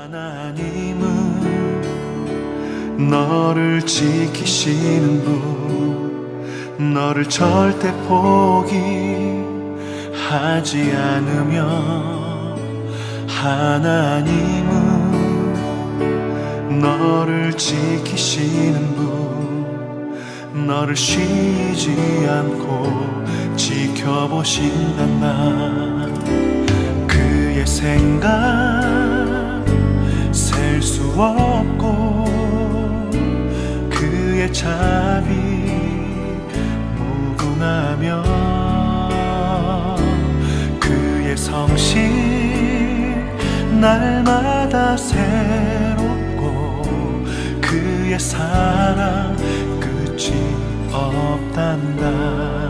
하나님은 너를 지키시는 분, 너를 절대 포기하지 않으며, 하나님은 너를 지키시는 분, 너를 쉬지 않고 지켜보신단다. 그의 생각 셀 수 없고 그의 자비 무궁하며 그의 성실 날마다 새롭고 그의 사랑 끝이 없단다.